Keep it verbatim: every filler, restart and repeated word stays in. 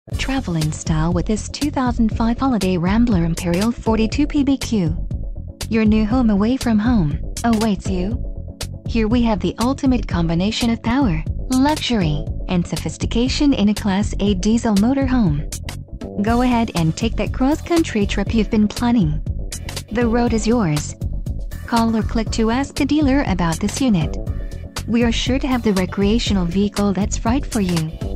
Travel in style with this two thousand five Holiday Rambler Imperial forty-two P B Q. Your new home away from home awaits you. Here we have the ultimate combination of power, luxury, and sophistication in a Class A diesel motorhome. Go ahead and take that cross-country trip you've been planning. The road is yours. Call or click to ask a dealer about this unit. We are sure to have the recreational vehicle that's right for you.